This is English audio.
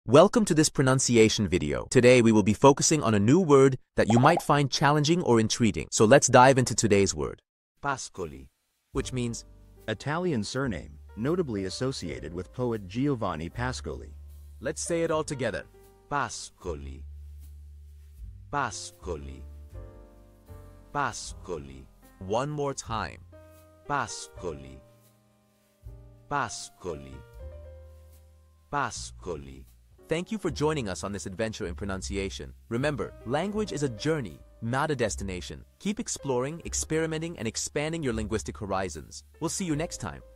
Welcome to this pronunciation video. Today we will be focusing on a new word that you might find challenging or intriguing. So let's dive into today's word. Pascoli, Which means Italian surname, notably associated with poet Giovanni Pascoli. let's say it all together. Pascoli, Pascoli, Pascoli, One more time. Pascoli, Pascoli, Pascoli. Thank you for joining us on this adventure in pronunciation. Remember, language is a journey, not a destination. Keep exploring, experimenting, and expanding your linguistic horizons. We'll see you next time.